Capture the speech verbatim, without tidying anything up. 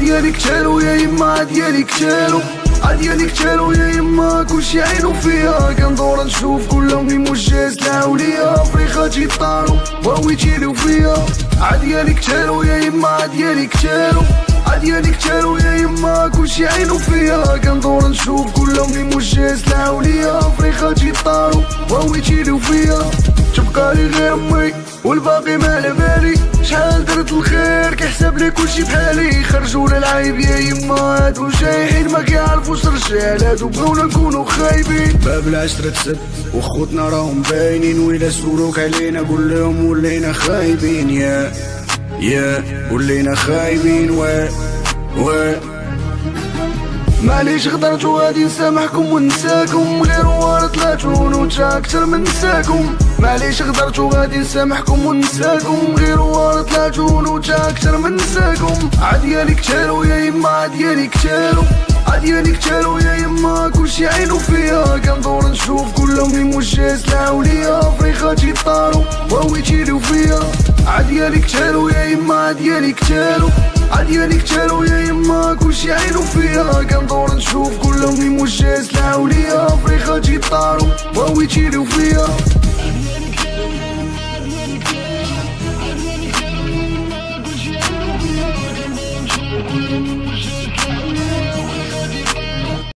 عديالي كتالو يا يما عديالي كتالو عديالي كتالو يا يما كلشي عينو فيا كندور نشوف كلهم لي مجاز العولية فريخاتي طارو بغاو يتيلو فيا عديالي كتالو يا يما عديالي كتالو عديالي كتالو يا يما كلشي عينو فيا كندور نشوف كلهم لي مجاز العولية فريخاتي طارو بغاو يتيلو فيا تبقى لي غير امي والباقي ما على بالي شحال درت الخير كيحسب لي كلشي بحالي خرجونا العيب يا يما هادو جايحين ما كيعرفوش الرجال هادو بغاونا نكونو خايبين باب العشرة تسد وخوتنا راهم باينين ويلا سولوك علينا قول لهم ولينا خايبين يا يا ولينا خايبين و و معليش غدرتو غادي نسامحكم وننساكم غير ورا طلعتو نوتا اكتر من نساكم معليش غدرتو غادي نسامحكم وننساكم غير ورا طلعتو نوتا اكتر من نساكم عديالي كتالو يا يما عديالي كتالو عديالي كتالو يا يما كلشي عينو فيا كندور نشوف كلهم لي مجاز العولية فريخاتي طارو بغاو يتيلو فيا عديالي كتالو يا يما عديالي كتالو عديالي كتالو يا يما كلشي عينو فيا كندور نشوف كلهم لي مجاز العولية فريخاتي طارو بغاو يتيلو فيا